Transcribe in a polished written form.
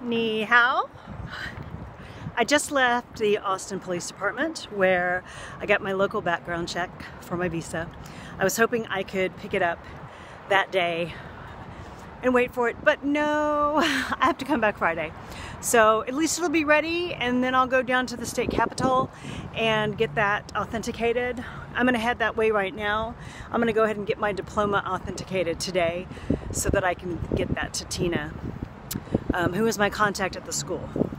Ni hao. I just left the Austin Police Department where I got my local background check for my visa. I was hoping I could pick it up that day and wait for it, but no, I have to come back Friday. So at least it'll be ready, and then I'll go down to the state capitol and get that authenticated. I'm gonna head that way right now. I'm gonna go ahead and get my diploma authenticated today so that I can get that to Tina, who is my contact at the school.